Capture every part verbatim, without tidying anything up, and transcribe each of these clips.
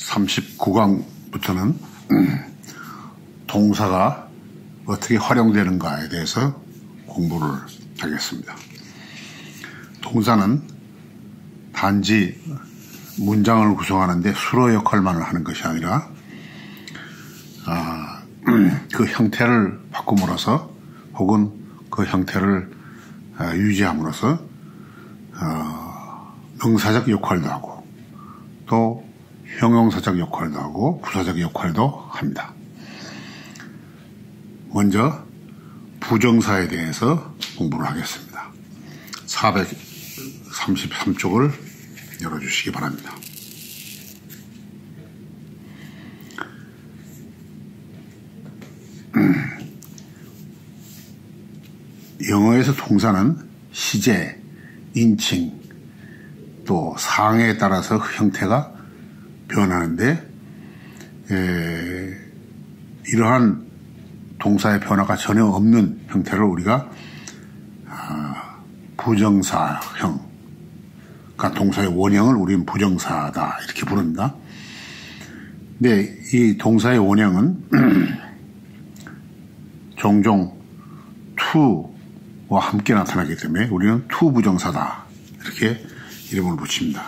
삼십구 강부터는 동사가 어떻게 활용되는가에 대해서 공부를 하겠습니다. 동사는 단지 문장을 구성하는데 수로 역할만을 하는 것이 아니라 아, 그 형태를 바꿈으로써 혹은 그 형태를 아, 유지함으로써 어, 명사적 역할도 하고 또 형용사적 역할도 하고 부사적 역할도 합니다. 먼저 부정사에 대해서 공부를 하겠습니다. 사백삼십삼 쪽을 열어주시기 바랍니다. 영어에서 동사는 시제, 인칭, 또 상황에 따라서 그 형태가 변하는데 에, 이러한 동사의 변화가 전혀 없는 형태를 우리가 아, 부정사형, 그러니까 동사의 원형을 우리는 부정사다 이렇게 부릅니다. 근데 이 동사의 원형은 종종 to와 함께 나타나기 때문에 우리는 to 부정사다 이렇게 이름을 붙입니다.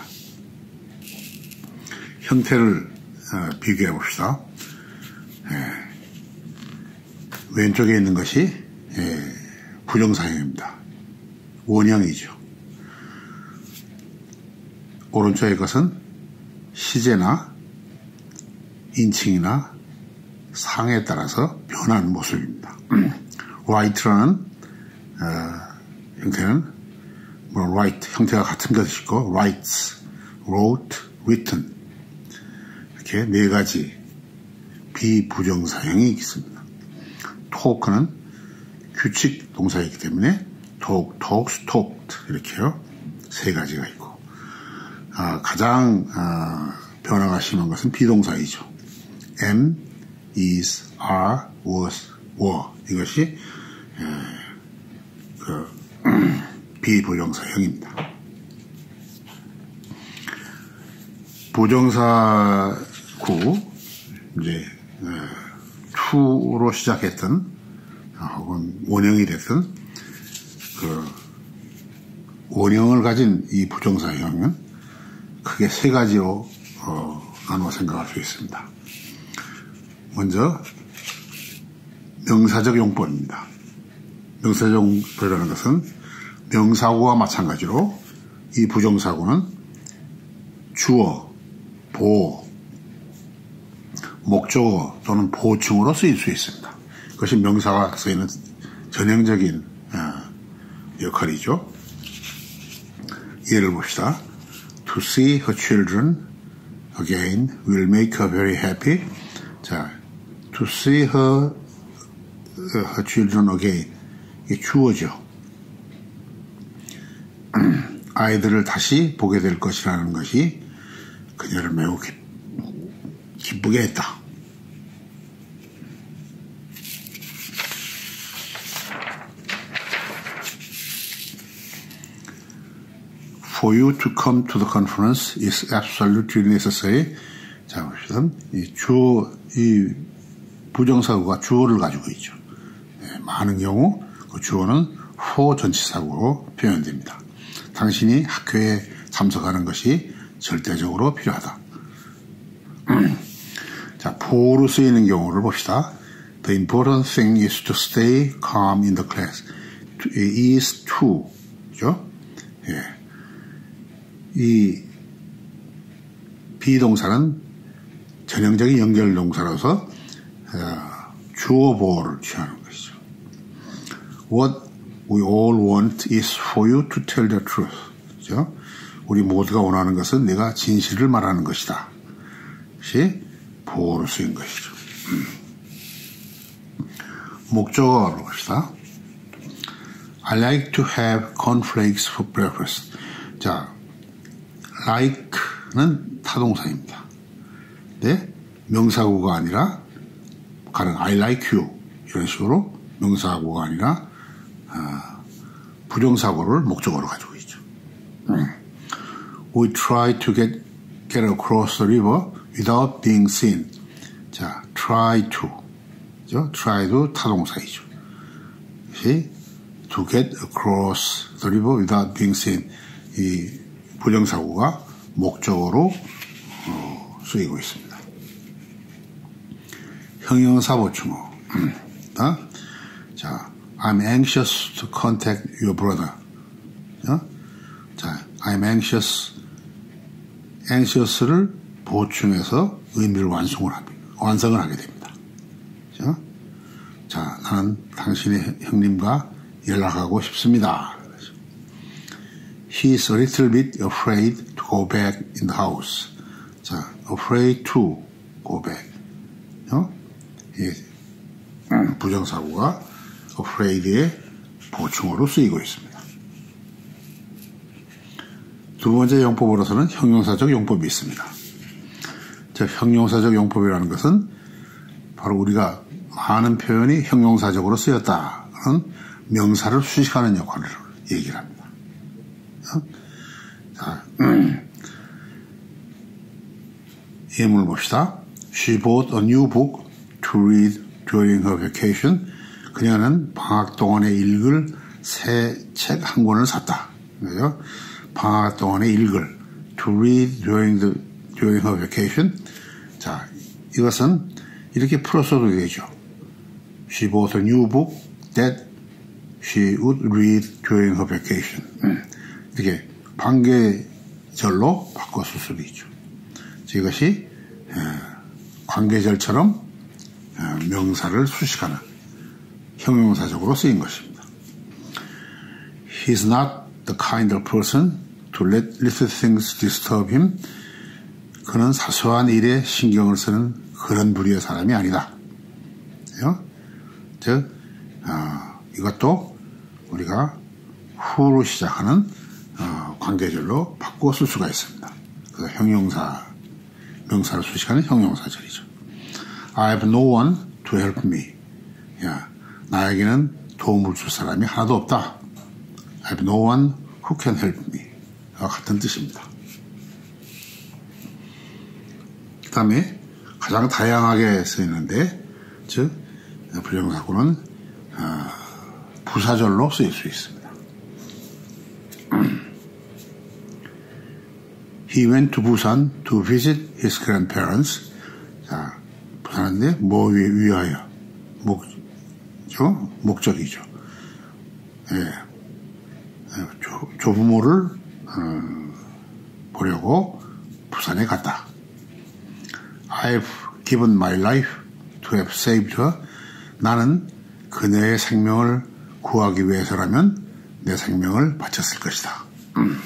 형태를 어, 비교해 봅시다. 예. 왼쪽에 있는 것이 예, 부정사형입니다. 원형이죠. 오른쪽의 것은 시제나 인칭이나 상에 따라서 변하는 모습입니다. write라는 어, 형태는 뭐 write 형태가 같은 것이고 writes, wrote, written 이렇게 네 가지 비부정사형이 있습니다. talk는 규칙 동사이기 때문에 talk, talks, talked 이렇게요. 세 가지가 있고 아, 가장 아, 변화가 심한 것은 비동사이죠. am, is, are, was, were 이것이 에, 그, 비부정사형입니다. 부정사구 이제 에, to로 시작했던 혹은 원형이 됐던 그 원형을 가진 이 부정사형은 크게 세 가지로 어, 나누어 생각할 수 있습니다. 먼저 명사적 용법입니다. 명사적 용법이라는 것은 명사구와 마찬가지로 이 부정사구는 주어, 보어, 목적어 또는 보충으로 쓰일 수 있습니다. 그것이 명사가 쓰이는 전형적인 역할이죠. 예를 봅시다. To see her children again will make her very happy. 자, to see her, her children again. 이게 주어죠. 아이들을 다시 보게 될 것이라는 것이 그녀를 매우 기, 기쁘게 했다. For you to come to the conference is absolutely necessary. 자, 봅시다. 이 주어, 이 부정사구가 주어를 가지고 있죠. 네, 많은 경우 그 주어는 for 전치사구로 표현됩니다. 당신이 학교에 참석하는 것이 절대적으로 필요하다. 자, for로 쓰이는 경우를 봅시다. The important thing is to stay calm in the class. is to. 그죠? 예. 이 비동사는 전형적인 연결동사로서 어, 주어 보어를 취하는 것이죠. What we all want is for you to tell the truth. 그죠? 우리 모두가 원하는 것은 내가 진실을 말하는 것이다. 이것이 보어로 쓰인 것이죠. 음. 목적어로 봅시다. I like to have cornflakes for breakfast. 자, like는 타동사입니다. 네? 명사구가 아니라 가령 I like you 이런 식으로 명사구가 아니라 아, 부정사구를 목적어로 가지고 있죠. 음. We try to get get across the river without being seen. 자, try to. 그죠? try도 타동사이죠. 다시, to get across the river without being seen. 이 부정사구가 목적어로 어, 쓰이고 있습니다. 형용사 보충어. 어? 자, I'm anxious to contact your brother. 어? 자, I'm anxious. anxious를 보충해서 의미를 완성을 합니다. 완성을 하게 됩니다. 자, 자, 나는 당신의 형님과 연락하고 싶습니다. He's a little bit afraid to go back in the house. 자, afraid to go back. 어? 예, 부정사구가 afraid의 보충어로 쓰이고 있습니다. 두 번째 용법으로서는 형용사적 용법이 있습니다. 자, 형용사적 용법이라는 것은 바로 우리가 많은 표현이 형용사적으로 쓰였다는 명사를 수식하는 역할을 얘기를 합니다. 어? 자, 음. 예문을 봅시다. She bought a new book to read during her vacation. 그녀는 방학 동안에 읽을 새 책 한 권을 샀다. 그죠? 방학 동안에 읽을 to read during the during her vacation. 자, 이것은 이렇게 풀어서도 되죠. She bought a new book that she would read during her vacation. 이렇게 관계절로 바꿔 쓸 수도 있죠. 이것이 관계절처럼 명사를 수식하는 형용사적으로 쓰인 것입니다. He's not the kind of person to let little things disturb him. 그는 사소한 일에 신경을 쓰는 그런 부류의 사람이 아니다. 즉, 어, 이것도 우리가 후로 시작하는 어, 관계절로 바꾸어 쓸 수가 있습니다. 그래서 형용사, 명사를 수식하는 형용사절이죠. I have no one to help me. 야, 나에게는 도움을 줄 사람이 하나도 없다. I have no one who can help me. 같은 뜻입니다. 그 다음에 가장 다양하게 쓰이는데, 즉, 부정사구는 어, 부사절로 쓰일 수 있습니다. He went to Busan to visit his grandparents. 자, 부산인데 뭐 위하여? 목, 죠? 목적이죠. 예. 조, 조부모를 어, 보려고 부산에 갔다. I've given my life to have saved her. 나는 그녀의 생명을 구하기 위해서라면 내 생명을 바쳤을 것이다. 음.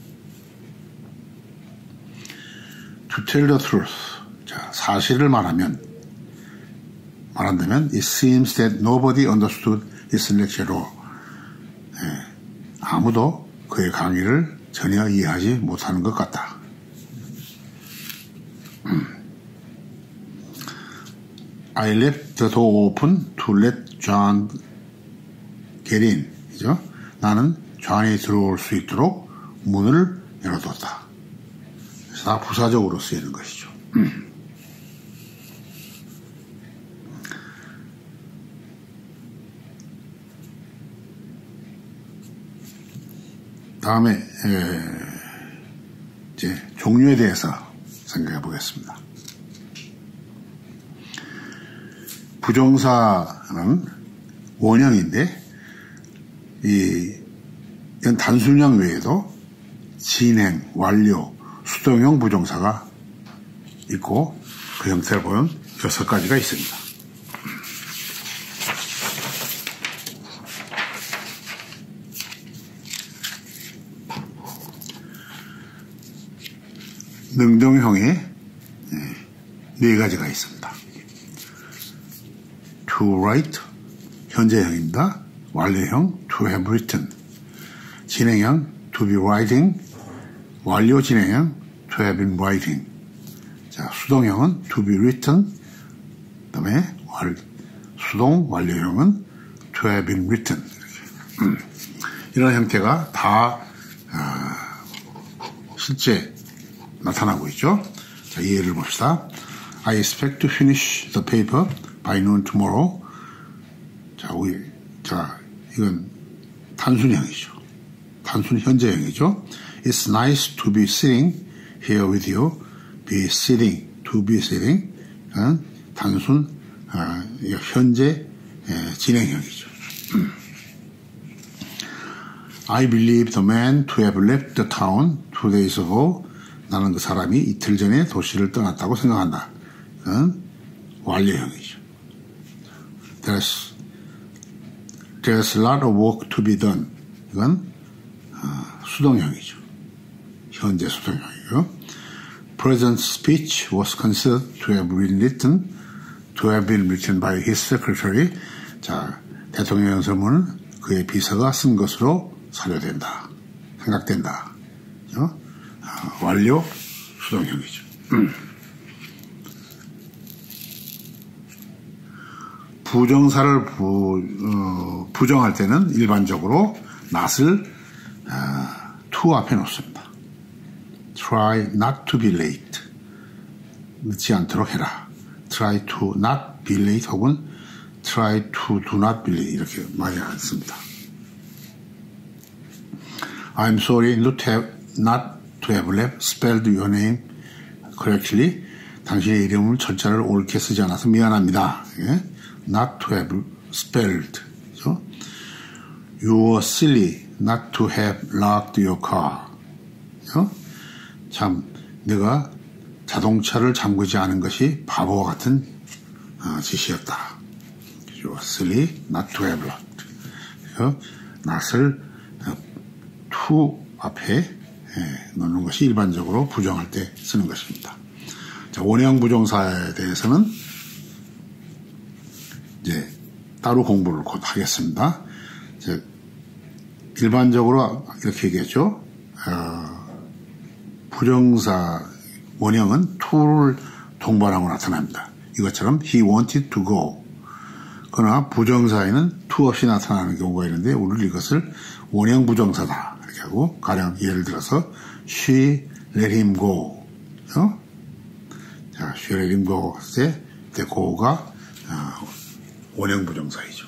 To tell the truth. 자, 사실을 말하면, 말한다면, it seems that nobody understood his lecture at all. 예, 아무도 그의 강의를 전혀 이해하지 못하는 것 같다. 음. I left the door open to let John get in. 그죠? 나는 존이 들어올 수 있도록 문을 열어뒀다. 그래서 다 부사적으로 쓰이는 것이죠. 음. 다음에 에, 이제 종류에 대해서 생각해 보겠습니다. 부정사는 원형인데 이 이건 단순형 외에도 진행, 완료, 수동형 부정사가 있고 그 형태를 보면 여섯 가지가 있습니다. 능동형에 네 가지가 있습니다. to write, 현재형입니다. 완료형, to have written. 진행형, to be writing. 완료 진행형, to have been writing. 자, 수동형은 to be written. 그 다음에 수동 완료형은 to have been written. 음, 이런 형태가 다 어, 실제 나타나고 있죠. 자, 예를 봅시다. I expect to finish the paper by noon tomorrow. 자, 우리, 자, 이건 단순형이죠. 단순 현재형이죠. It's nice to be sitting here with you. Be sitting, to be sitting. 단순 어, 현재 에, 진행형이죠. I believe the man to have left the town two days ago. 나는 그 사람이 이틀 전에 도시를 떠났다고 생각한다. 이건 완료형이죠. There's, there's a lot of work to be done. 이건 어, 수동형이죠. 현재 수동형이고요. President's speech was considered to have been written, to have been written by his secretary. 자, 대통령 설문은 그의 비서가 쓴 것으로 사료된다. 생각된다. 어? 어, 완료 수동형이죠. 음. 부정사를 부, 어, 부정할 때는 일반적으로 not을 어, to 앞에 놓습니다. Try not to be late. 늦지 않도록 해라. Try to not be late 혹은 try to do not be late 이렇게 많이 씁니다. I'm sorry not to have, not to have left spelled your name correctly. 당신의 이름을 철자를 옳게 쓰지 않아서 미안합니다. 예? Not to have spelled. 그렇죠? You were silly not to have locked your car. 그렇죠? 참 내가 자동차를 잠그지 않은 것이 바보와 같은 어, 짓이었다. You were silly not to have locked. 그래서 not을 to 앞에 예, 넣는 것이 일반적으로 부정할 때 쓰는 것입니다. 자, 원형 부정사에 대해서는 이제 따로 공부를 곧 하겠습니다. 이제 일반적으로 이렇게 얘기했죠. 어, 부정사 원형은 to를 동반하고 나타납니다. 이것처럼 he wanted to go. 그러나 부정사에는 to 없이 나타나는 경우가 있는데 우리는 이것을 원형 부정사다 이렇게 하고, 가령 예를 들어서 she let him go. 어? 자, she let him go 할 때 go가 어, 원형 부정사이죠.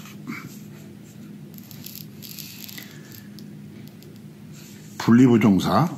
분리부정사.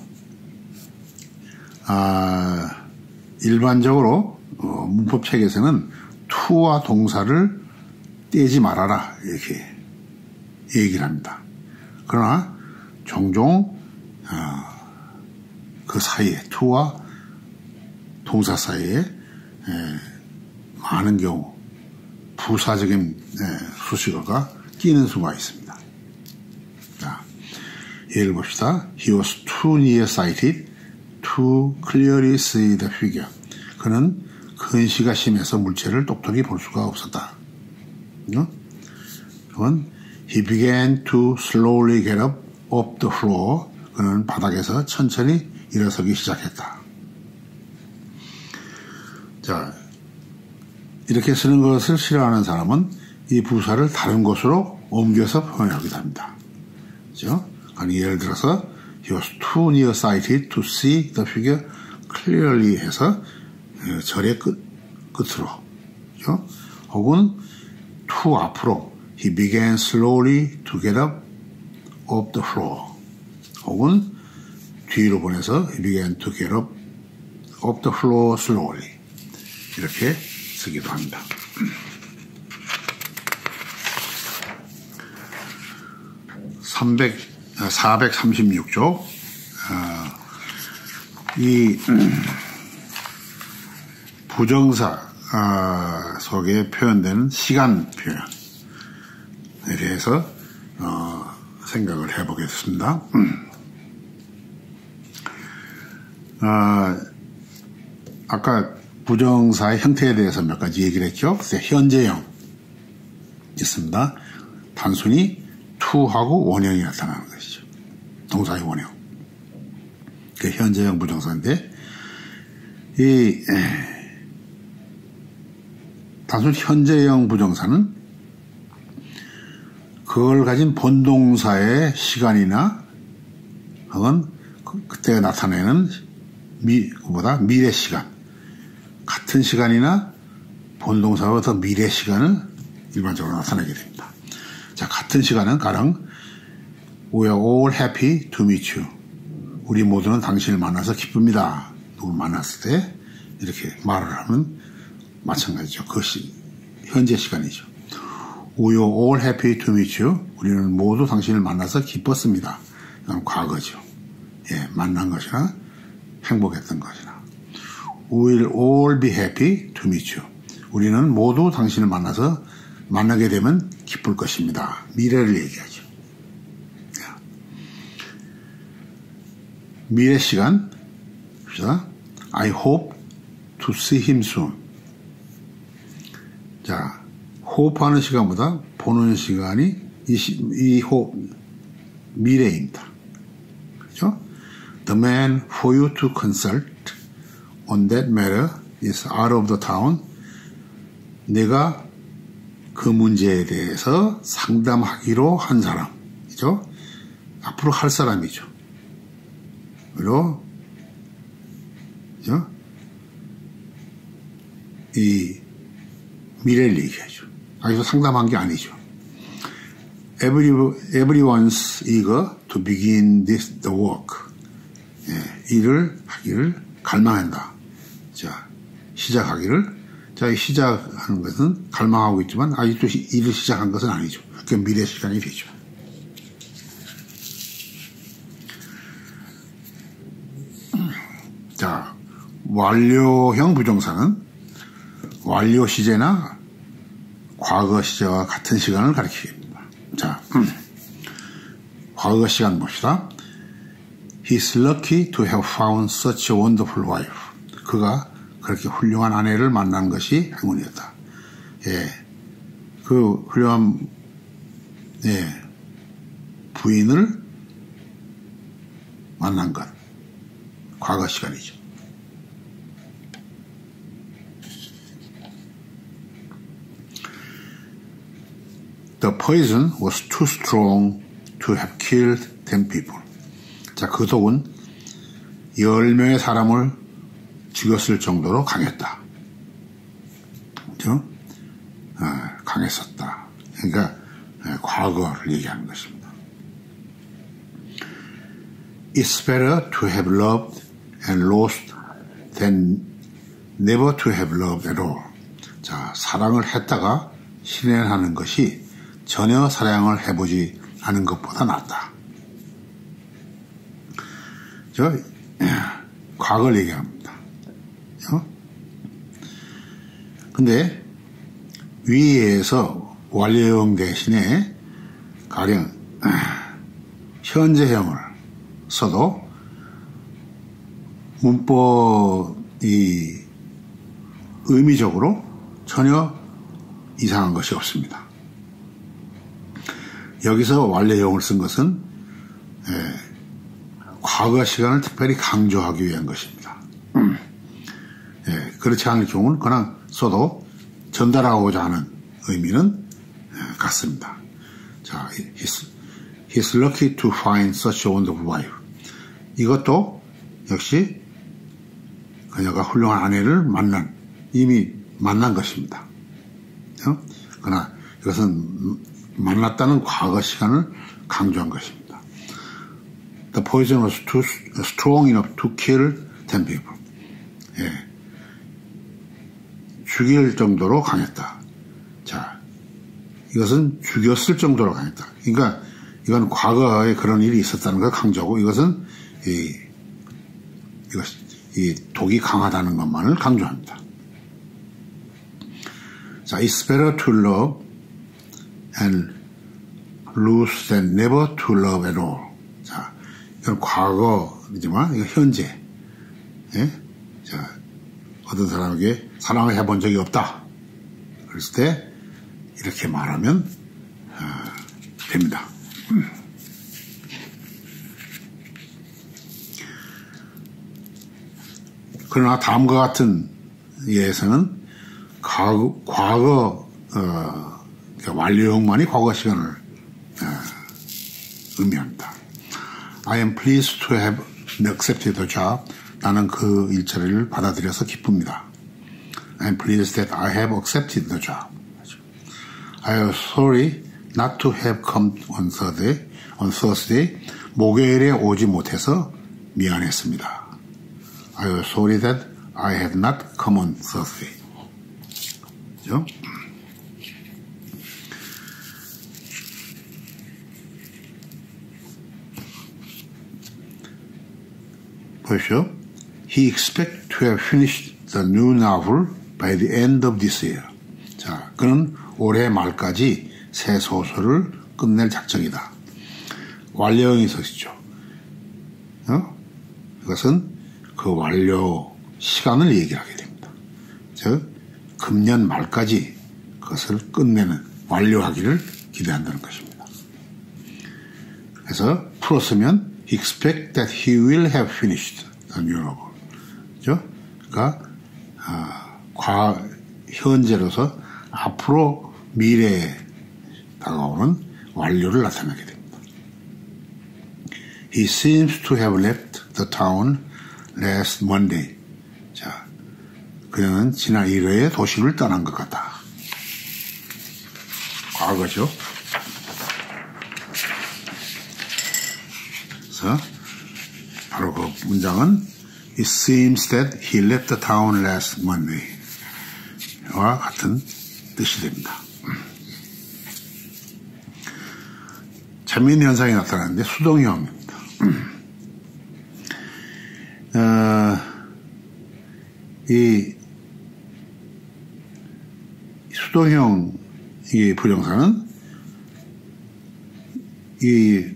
아, 일반적으로 어, 문법책에서는 to와 동사를 떼지 말아라 이렇게 얘기를 합니다. 그러나 종종 어, 그 사이에 to와 동사 사이에 에, 많은 경우 부사적인 에, 수식어가 끼는 수가 있습니다. 자, 예를 봅시다. He was too nearsighted to clearly see the figure. 그는 근시가 심해서 물체를 똑똑히 볼 수가 없었다. 어? 그건 He began to slowly get up off the floor. 그는 바닥에서 천천히 일어서기 시작했다. 자, 이렇게 쓰는 것을 싫어하는 사람은 이 부사를 다른 곳으로 옮겨서 표현하기도 합니다. 그렇죠? 아니, 예를 들어서 He was too nearsighted to see the figure clearly 해서 절의 끝, 끝으로. 그렇죠? 혹은 to 앞으로 He began slowly to get up off the floor. 혹은 뒤로 보내서 He began to get up off the floor slowly. 이렇게 쓰기도 합니다. 사백삼십육 조. 어, 이 부정사 어, 속에 표현되는 시간 표현에 대해서 어, 생각을 해보겠습니다. 어, 아까 부정사의 형태에 대해서 몇 가지 얘기를 했죠. 현재형 있습니다. 단순히 to하고 원형이 나타나는 것이죠. 동사의 원형. 그 현재형 부정사인데, 이 에, 단순 현재형 부정사는 그걸 가진 본동사의 시간이나 혹은 그때 나타내는 미, 보다 미래 시간. 같은 시간이나 본동사보다 더 미래 시간을 일반적으로 나타내게 됩니다. 자, 같은 시간은 가령 We are all happy to meet you. 우리 모두는 당신을 만나서 기쁩니다. 누굴 만났을 때 이렇게 말을 하면 마찬가지죠. 그것이 현재 시간이죠. We are all happy to meet you. 우리는 모두 당신을 만나서 기뻤습니다. 이건 과거죠. 예, 만난 것이나 행복했던 것이나. We will all be happy to meet you. 우리는 모두 당신을 만나서 만나게 되면 기쁠 것입니다. 미래를 얘기하죠. 미래 시간. I hope to see him soon. 자, 호흡하는 시간보다 보는 시간이 이, 시, 이 호흡, 미래입니다. 그렇죠? The man for you to consult on that matter is out of the town. 내가 그 문제에 대해서 상담하기로 한 사람이죠. 앞으로 할 사람이죠. 그리고 그렇죠? 이 미래를 얘기하죠. 아직도 상담한 게 아니죠. Every, everyone's eager to begin this the work. 예, 일을 하기를 갈망한다. 자, 시작하기를. 자, 이 시작하는 것은 갈망하고 있지만 아직도 시, 일을 시작한 것은 아니죠. 그 미래 시간이 되죠. 자, 완료형 부정사는 완료 시제나 과거 시제와 같은 시간을 가리킵니다. 자, 음. 과거 시간 봅시다. He's lucky to have found such a wonderful wife. 그가 그렇게 훌륭한 아내를 만난 것이 행운이었다. 예, 그 훌륭한 예, 부인을 만난 것. 과거 시간이죠. The poison was too strong to have killed ten people. 자, 그 독은 열 명의 사람을 죽였을 정도로 강했다. 그렇죠? 아, 강했었다. 그러니까 아, 과거를 얘기하는 것입니다. It's better to have loved and lost than never to have loved at all. 자, 사랑을 했다가 실행하는 것이 전혀 사랑을 해보지 않은 것보다 낫다. 저 과거를 얘기합니다. 어? 근데 위에서 완료형 대신에 가령 현재형을 써도 문법이 의미적으로 전혀 이상한 것이 없습니다. 여기서 완료형을 쓴 것은 예, 과거 시간을 특별히 강조하기 위한 것입니다. 음. 예, 그렇지 않을 경우는 그냥 써도 전달하고자 하는 의미는 예, 같습니다. 자, he's, he's lucky to find such a wonderful wife. 이것도 역시 그녀가 훌륭한 아내를 만난, 이미 만난 것입니다. 어? 그러나 이것은 만났다는 과거 시간을 강조한 것입니다. The poison was too strong enough to kill ten people. 예. 죽일 정도로 강했다. 자, 이것은 죽였을 정도로 강했다. 그러니까 이건 과거에 그런 일이 있었다는 걸 강조하고 이것은 이, 이것, 이 독이 강하다는 것만을 강조합니다. 자, it's better to love and lose than never to love at all. 자, 이건 과거이지만 이거 현재. 예? 자, 어떤 사람에게 사랑을 해본 적이 없다. 그랬을 때 이렇게 말하면 어, 됩니다. 음. 그러나 다음과 같은 예에서는 과거, 과거 어, 완료형만이 과거 시간을 어, 의미합니다. I am pleased to have accepted the job 나는 그 일자리를 받아들여서 기쁩니다. I'm pleased that I have accepted the job. I am sorry not to have come on Thursday. On Thursday, 목요일에 오지 못해서 미안했습니다. I am sorry that I have not come on Thursday. 그죠? 보십시오. He expects to have finished the new novel by the end of this year. 자, 그는 올해 말까지 새 소설을 끝낼 작정이다. 완료형이 서시죠. 어? 이것은 그 완료 시간을 얘기하게 됩니다. 즉, 금년 말까지 그것을 끝내는, 완료하기를 기대한다는 것입니다. 그래서 풀었으면 He expects that he will have finished the new novel. 그죠? 그러니까, 아, 과, 현재로서 앞으로 미래에 다가오는 완료를 나타내게 됩니다. He seems to have left the town last Monday. 자, 그녀는 지난 일요일에 도시를 떠난 것 같다. 과거죠. 그래서 바로 그 문장은 It seems that he left the town last Monday 와 같은 뜻이 됩니다. 재미있는 현상이 나타나는데 수동형입니다. 어, 이 수동형 이 부정사는 이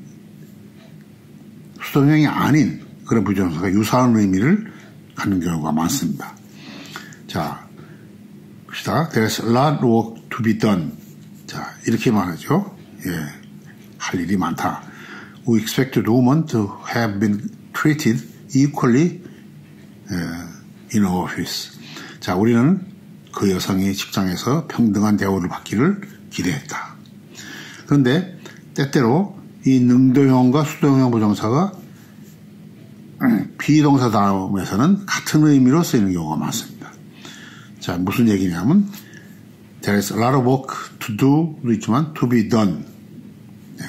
수동형이 아닌 그런 부정사가 유사한 의미를 갖는 경우가 많습니다. 자, 봅시다. There's a lot of work to be done. 자, 이렇게 말하죠. 예, 할 일이 많다. We expect the woman to have been treated equally in our office. 자, 우리는 그 여성이 직장에서 평등한 대우를 받기를 기대했다. 그런데 때때로 이 능동형과 수동형 부정사가 비동사 다음에서는 같은 의미로 쓰이는 경우가 많습니다. 자, 무슨 얘기냐면 There is a lot of work to do도 있지만 to be done. 네.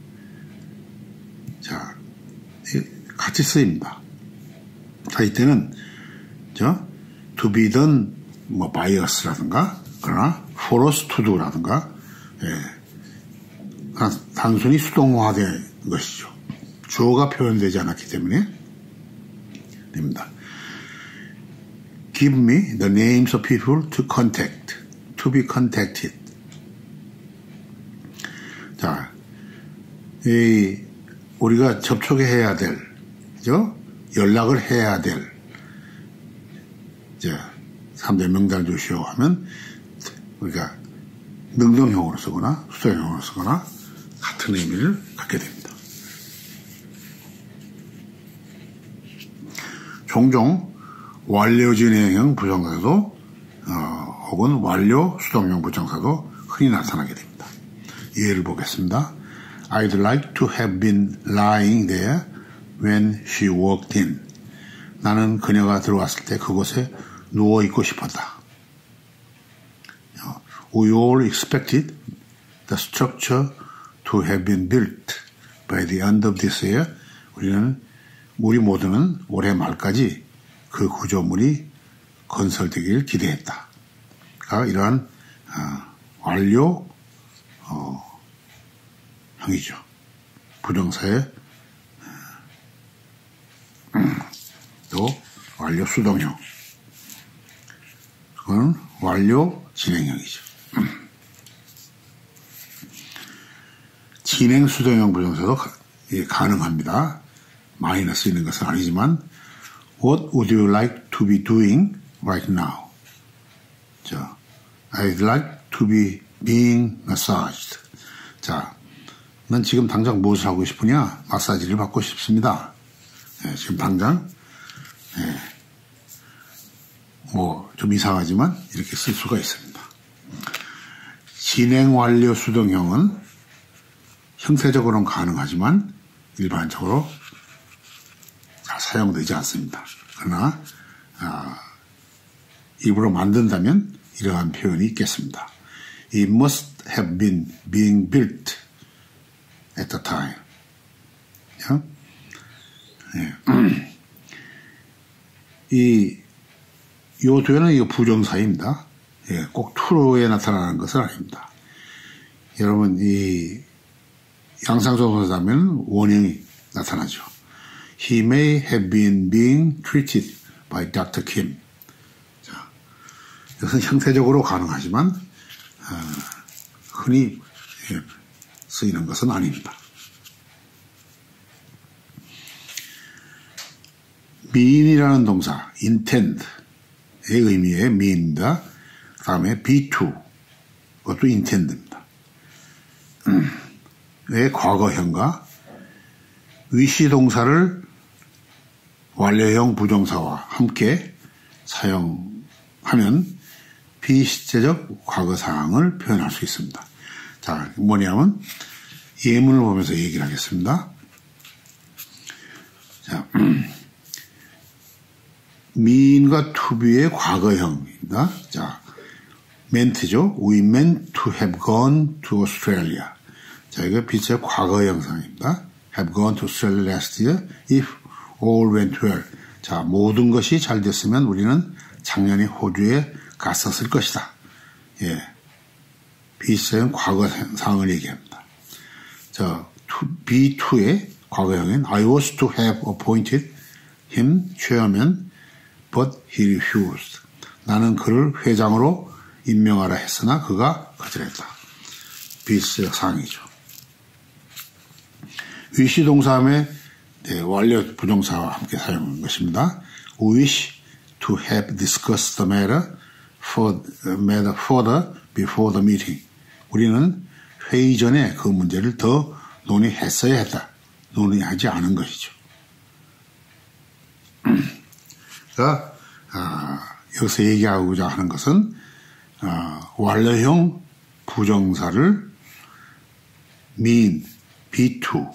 자, 같이 쓰입니다. 자, 이때는 저 to be done 뭐 by us라든가 그러나 for us to do라든가 예. 단순히 수동화된 것이죠. 주어가 표현되지 않았기 때문에 됩니다. Give me the names of people to contact, to be contacted. 자, 이 우리가 접촉해야 될, 그죠? 연락을 해야 될, 이제 사람들 명단을 주시오 하면 우리가 능동형으로 쓰거나 수동형으로 쓰거나 같은 의미를 갖게 됩니다. 종종 완료 진행형 부정사도 어, 혹은 완료 수동형 부정사도 흔히 나타나게 됩니다. 예를 보겠습니다. I'd like to have been lying there when she walked in. 나는 그녀가 들어왔을 때 그곳에 누워 있고 싶었다. We all expected the structure to have been built by the end of this year. 우리는 우리 모두는 올해 말까지 그 구조물이 건설되길 기대했다. 가 이러한 어, 완료 어, 형이죠. 부정사의 음, 또 완료 수동형. 그건 완료 진행형이죠. 음. 진행 수동형 부정사도 가, 예, 가능합니다. 마이너스 있는 것은 아니지만 What would you like to be doing right now? 자, I'd like to be being massaged. 자, 넌 지금 당장 무엇을 하고 싶으냐? 마사지를 받고 싶습니다. 네, 지금 당장 네, 뭐 좀 이상하지만 이렇게 쓸 수가 있습니다. 진행 완료 수동형은 형태적으로는 가능하지만 일반적으로 사용되지 않습니다. 그러나 아, 일부러 만든다면 이러한 표현이 있겠습니다. It must have been being built at the time. 예. 이, 요 도에는 이거 부정사입니다. 예, 꼭 to에 나타나는 것은 아닙니다. 여러분, 이 양상조동사면 원형이 나타나죠. He may have been being treated by Doctor Kim. 자, 이것은 형태적으로 가능하지만 어, 흔히 예, 쓰이는 것은 아닙니다. mean이라는 동사, intend의 의미의 mean입니다. 그 다음에 be to, 그것도 intend입니다. 의 과거형과 위시 동사를 완료형 부정사와 함께 사용하면 비시제적 과거사항을 표현할 수 있습니다. 자, 뭐냐면 예문을 보면서 얘기를 하겠습니다. 자, mean과 to be의 과거형입니다. 자, meant죠. We meant to have gone to Australia. 자, 이거 비슷한 과거 형상입니다. have gone to Australia last year if all went well. 자, 모든 것이 잘 됐으면 우리는 작년에 호주에 갔었을 것이다. 예. 비슷한 과거 상황을 얘기합니다. 자, to, be to의 과거형인 I was to have appointed him chairman but he refused. 나는 그를 회장으로 임명하라 했으나 그가 거절했다. 비슷한 상황이죠. 위시 동사함의 네, 완료 부정사와 함께 사용한 것입니다. wish to have discussed the matter, for, matter further before the meeting. 우리는 회의 전에 그 문제를 더 논의했어야 했다. 논의하지 않은 것이죠. 그러니까 아, 여기서 얘기하고자 하는 것은 아, 완료형 부정사를 mean, be to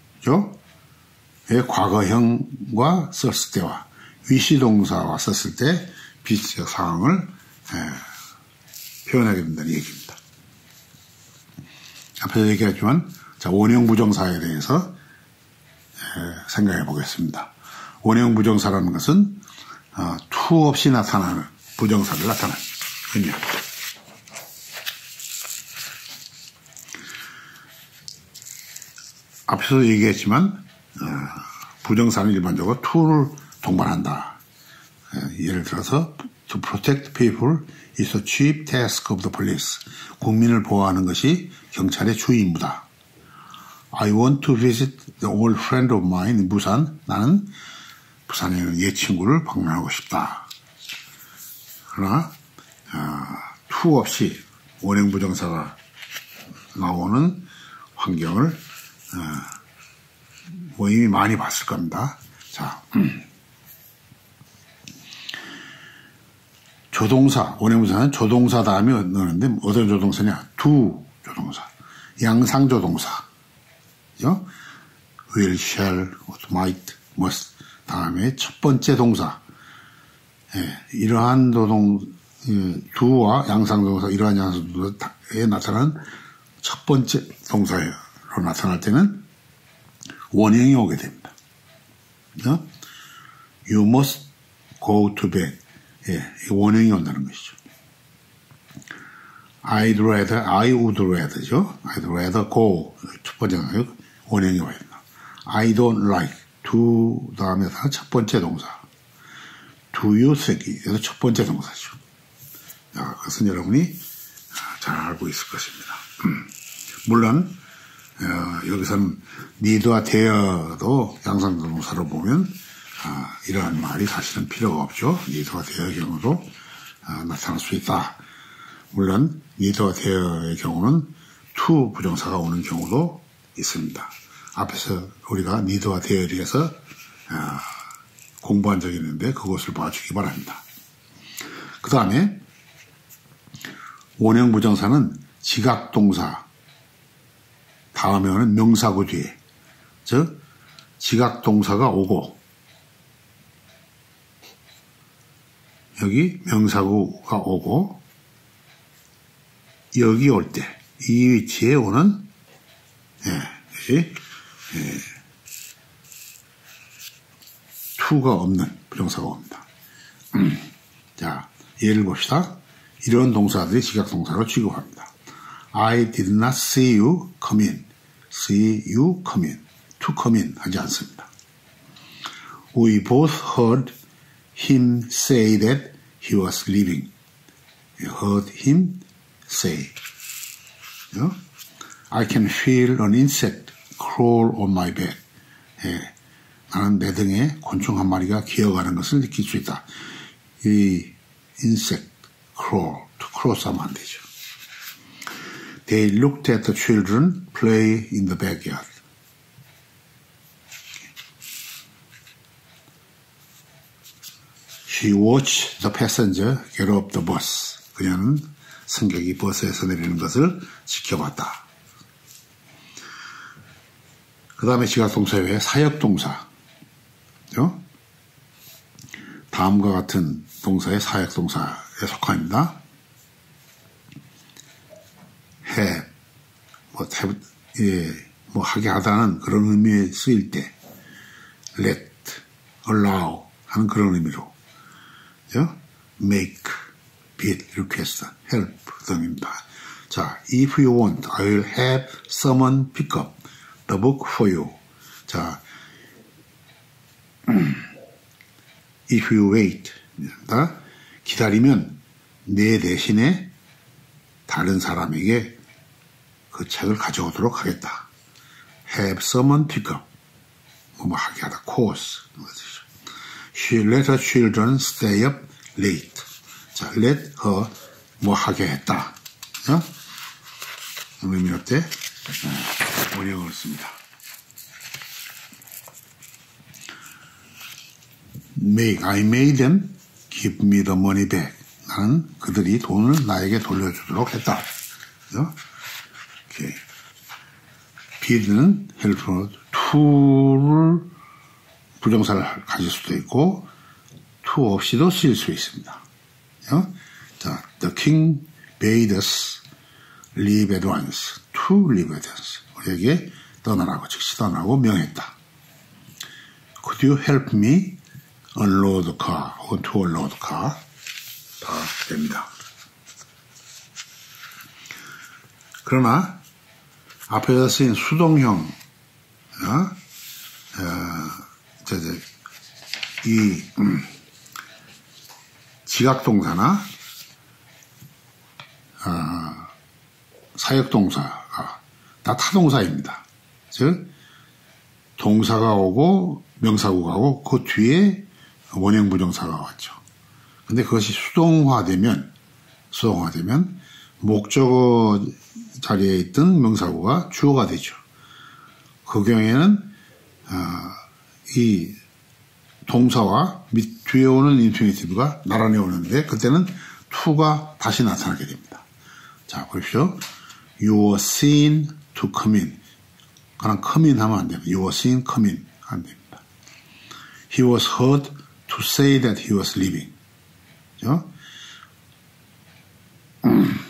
의 과거형과 썼을 때와 위시동사와 썼을 때 비슷한 상황을 에, 표현하게 된다는 얘기입니다. 앞에서 얘기했지만 자, 원형 부정사에 대해서 에, 생각해 보겠습니다. 원형 부정사라는 것은 어, to 없이 나타나는 부정사를 나타내는 의미합니다. 앞서도 얘기했지만 어, 부정사는 일반적으로 to를 동반한다. 에, 예를 들어서 to protect people is a chief task of the police. 국민을 보호하는 것이 경찰의 주 임무다. I want to visit the old friend of mine in 부산. 나는 부산에 있는 옛 친구를 방문하고 싶다. 그러나 어, to 없이 원형 부정사가 나오는 환경을 어, 뭐 이미 많이 봤을 겁니다. 자, 음. 조동사, 원형부사는 조동사 다음에 넣는데 어떤 조동사냐? do 조동사, 양상 조동사, 그죠? will, shall, might, must 다음에 첫 번째 동사. 예, 이러한 조동, 예, do와 양상 조동사, 이러한 양상 조동사에 나타나는 첫 번째 동사예요. 로 나타날 때는 원형이 오게 됩니다. 어? You must go to bed. 예, 원형이 온다는 것이죠. I'd rather, I would rather죠. I'd rather go. 첫 번째 동사, 원형이 와야 된다. I don't like. do 다음에 첫 번째 동사. Do you think? 이것도 첫 번째 동사죠. 자, 그것은 여러분이 잘 알고 있을 것입니다. 물론 어, 여기서는 need와 dere도 양상조동사로 보면 아, 이러한 말이 사실은 필요가 없죠. need와 dere 경우도 아, 나타날 수 있다. 물론 need와 dere의 경우는 to 부정사가 오는 경우도 있습니다. 앞에서 우리가 need와 dere에 대해서 아, 공부한 적이 있는데 그것을 봐주기 바랍니다. 그 다음에 원형 부정사는 지각동사 다음에 오는 명사구 뒤에, 즉 지각동사가 오고 여기 명사구가 오고 여기 올 때 이 위치에 오는 예, 그것이 예, to가 없는 부정사가 옵니다. 자, 예를 봅시다. 이런 동사들이 지각동사로 취급합니다. I did not see you come in. See you come in. To come in 하지 않습니다. We both heard him say that he was leaving. We heard him say. I can feel an insect crawl on my back. 예, 나는 내 등에 곤충 한 마리가 기어가는 것을 느낄 수 있다. 이 insect crawl, to cross 하면 안 되죠. They looked at the children play in the backyard. She watched the passenger get off the bus. 그녀는 승객이 버스에서 내리는 것을 지켜봤다. 그 다음에 지각동사 외에 사역동사. 그죠? 다음과 같은 동사의 사역동사에 속합니다. 해, 뭐, have, 예, 뭐, 하게 하다는 그런 의미에 쓰일 때, let, allow 하는 그런 의미로, 그죠? make, bid, request, help 등입니다. 자, if you want, I will have someone pick up the book for you. 자, if you wait, 기다리면 내 대신에 다른 사람에게 그 책을 가져오도록 하겠다. have someone pick up. 뭐 하게 하다. course. She let her children stay up late. 자, let her 뭐 하게 했다. 어? 의미로 때 원형을 씁니다. make, I made them give me the money back. 나는 그들이 돈을 나에게 돌려주도록 했다. 그죠? 오케이. bid는 helpful, to를 부정사를 가질 수도 있고 to 없이도 쓰일 수 있습니다. 그죠? 자, the king bade us leave at once. to leave at once. 우리에게 떠나라고, 즉시 떠나라고 명했다. Could you help me unload the car, or to unload the car? 다 됩니다. 그러나 앞에서 쓰인 수동형, 어? 어, 저, 저, 이 음, 지각동사나 어, 사역동사가 다 타동사입니다. 즉 동사가 오고 명사구가 오고 그 뒤에 원형 부정사가 왔죠. 근데 그것이 수동화되면 수동화되면 목적어 자리에 있던 명사구가 주어가 되죠. 그 경우에는 어, 이 동사와 밑 뒤에 오는 인피니티브가 나란히 오는데 그때는 to가 다시 나타나게 됩니다. 자, 보십시오. You were seen to come in. 그냥 come in 하면 안 됩니다. You were seen come in 안 됩니다. He was heard to say that he was leaving. 그죠? 음.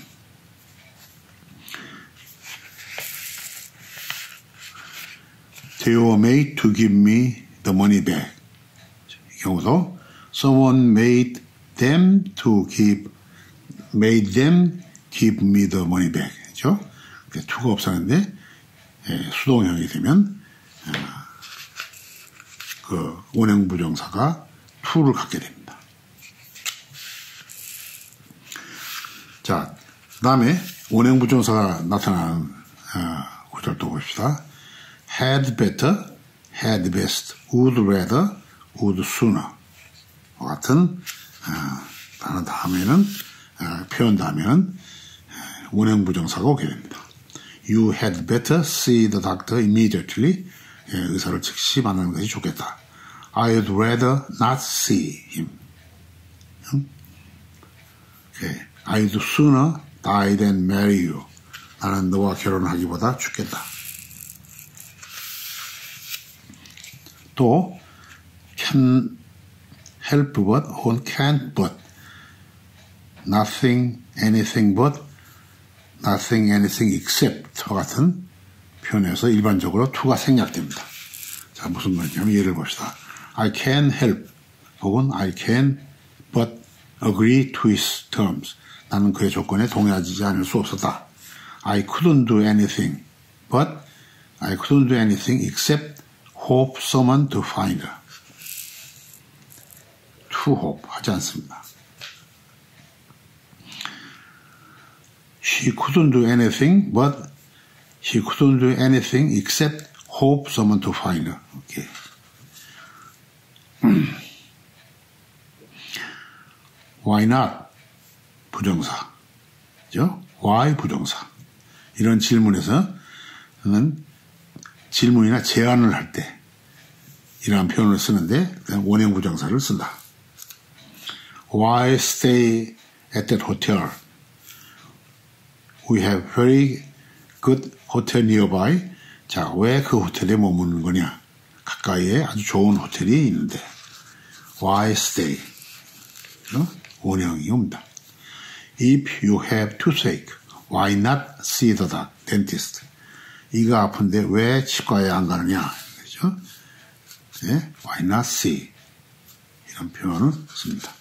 They were made to give me the money back. 이 경우도 someone made them to give, made them give me the money back. 그죠? to가 없었는데 예, 수동형이 되면 예, 그 원형 부정사가 to를 갖게 됩니다. 자, 그 다음에 원형 부정사가 나타나는 어, 구절 또 봅시다. had better, had best, would rather, would sooner 같은 어, 다른 다음에는 어, 표현 다음에는 어, 원형 부정사가 오게 됩니다. You had better see the doctor immediately. 예, 의사를 즉시 만나는 것이 좋겠다. I'd rather not see him. 음? Okay. I'd sooner die than marry you. 나는 너와 결혼하기보다 죽겠다. 또 can help but 혹은 can't but nothing, anything but, nothing, anything except와 같은 표현에서 일반적으로 to가 생략됩니다. 자, 무슨 말이냐면 예를 봅시다. I can help 혹은 I can but agree to his terms. 나는 그의 조건에 동의하지 않을 수 없었다. I couldn't do anything but I couldn't do anything except hope someone to find her. To hope 하지 않습니다. She couldn't do anything but she couldn't do anything except hope someone to find her. Okay. Why not? 부정사. 그죠? Why 부정사. 이런 질문에서는 질문이나 제안을 할 때 이러한 표현을 쓰는데 원형 부정사를 쓴다. Why stay at that hotel? We have very good hotel nearby. 자, 왜 그 호텔에 머무는 거냐? 가까이에 아주 좋은 호텔이 있는데. Why stay? 어? 원형이 옵니다. If you have toothache, why not see the dentist? 이가 아픈데 왜 치과에 안 가느냐? 그죠? 네? Why not see? 이런 표현을 씁니다.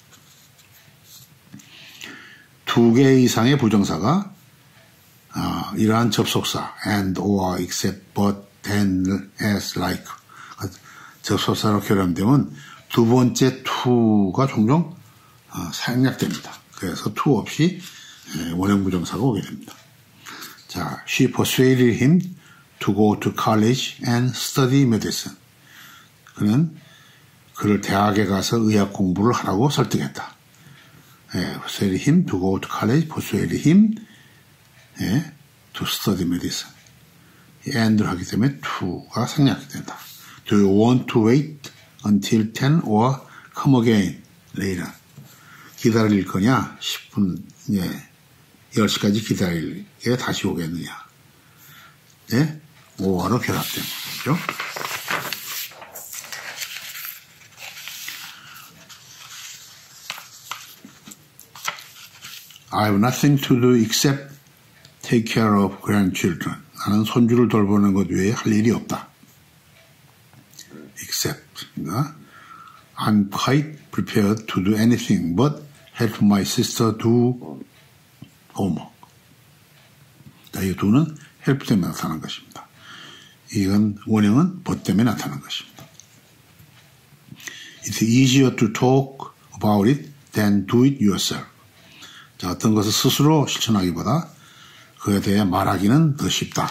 두 개 이상의 부정사가 아, 이러한 접속사 and, or, except, but, then, as, like 접속사로 결합되면 두 번째 to가 종종 아, 생략됩니다. 그래서 to 없이 원형 부정사가 오게 됩니다. 자, she persuaded him to go to college and study medicine. 그는 그를 대학에 가서 의학 공부를 하라고 설득했다. 예, persuaded him to go to college, persuaded him 예, to study medicine. and를 하기 때문에 to가 생략이 된다. Do you want to wait until ten or come again later? 기다릴 거냐? 십 분, 예, 열 시까지 기다릴게 다시 오겠느냐? 예, 오어로 결합된 거죠. I have nothing to do except take care of grandchildren. 나는 손주를 돌보는 것 외에 할 일이 없다. Except, 그러니까 I'm quite prepared to do anything but help my sister do homework. 자, 이 do는 help 때문에 나타난 것입니다. 이건 원형은 but 때문에 나타난 것입니다. It's easier to talk about it than do it yourself. 자, 어떤 것을 스스로 실천하기보다 그에 대해 말하기는 더 쉽다.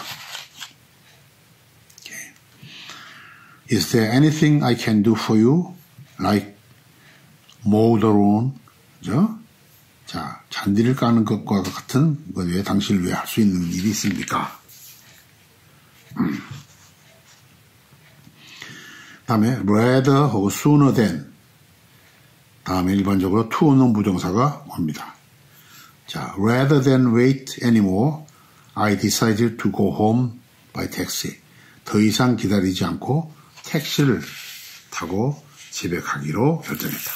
Okay. Is there anything I can do for you? Like mow the lawn? 그죠? 자, 잔디를 까는 것과 같은 것 외에 당신을 위해 할 수 있는 일이 있습니까? 음. 다음에 rather 하고 sooner than. 다음에 일반적으로 to 없는 부정사가 옵니다. 자, rather than wait anymore, I decided to go home by taxi. 더 이상 기다리지 않고 택시를 타고 집에 가기로 결정했다.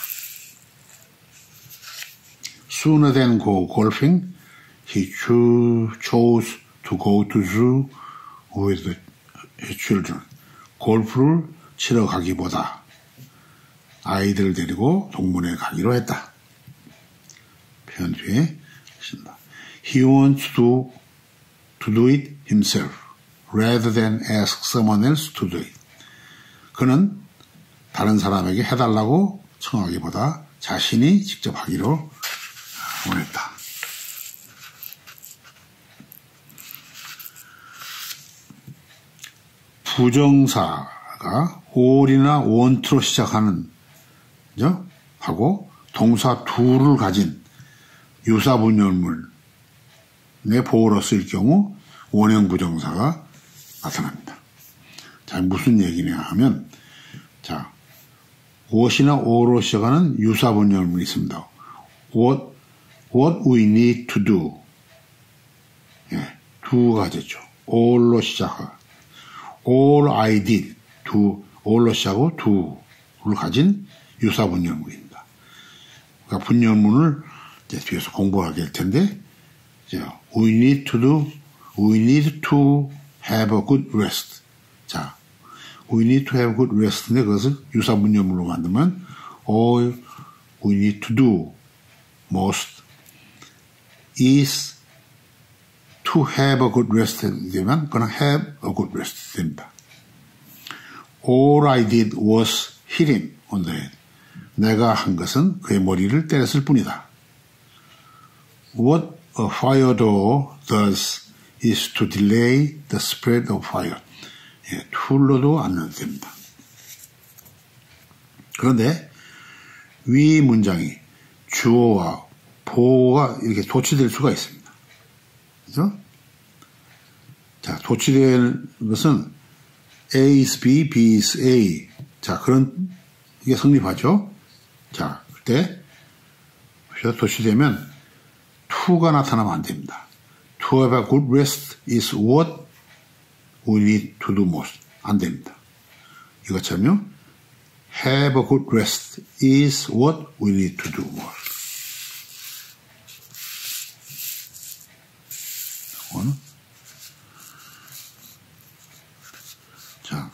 Sooner than go golfing, he chose to go to zoo with his children. 골프를 치러 가기보다 아이들을 데리고 동물원에 가기로 했다. 표현 뒤에 He wants to, to do it himself rather than ask someone else to do it. 그는 다른 사람에게 해달라고 청하기보다 자신이 직접 하기로 원했다. 부정사가 all이나 want로 시작하는 그죠? 하고 동사 do를 가진 유사분열물의 보호로 쓰일 경우 원형 부정사가 나타납니다. 자, 무슨 얘기냐 하면, 자, what이나 all로 시작하는 유사분열물이 있습니다. What, what we need to do. 예, do가 되죠. all로 시작하고, all I did, do, all로 시작하고 do를 가진 유사분열물입니다. 그러니까 분열문을 이제 뒤에서 공부하게 될 텐데, 자, we need to do, we need to have a good rest. 자, we need to have good rest인데 그것을 유사문제물로 만들면 all we need to do most is to have a good rest 되면 그냥 have a good rest 됩니다. All I did was hit him on the head. 내가 한 것은 그의 머리를 때렸을 뿐이다. What a fire door does is to delay the spread of fire. 예, 툴로도 안 됩니다. 그런데 위 문장이 주어와 보어가 이렇게 도치될 수가 있습니다. 그죠? 자, 도치될 것은 A is B, B is A. 자, 그런, 이게 성립하죠? 자, 그때, 도치되면 to가 나타나면 안 됩니다. To have a good rest is what we need to do most. 안 됩니다. 이것처럼요. Have a good rest is what we need to do most. 이거는 자,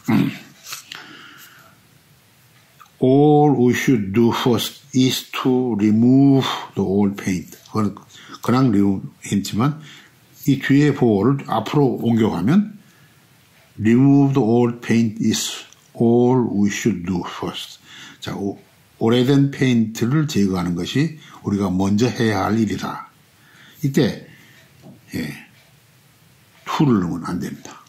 all we should do first is to remove the old paint. 그건 그냥 remove 했지만 이 뒤에 보호를 앞으로 옮겨가면 remove the old paint is all we should do first. 자, 오, 오래된 페인트를 제거하는 것이 우리가 먼저 해야 할 일이다. 이때 예, to를 넣으면 안 됩니다.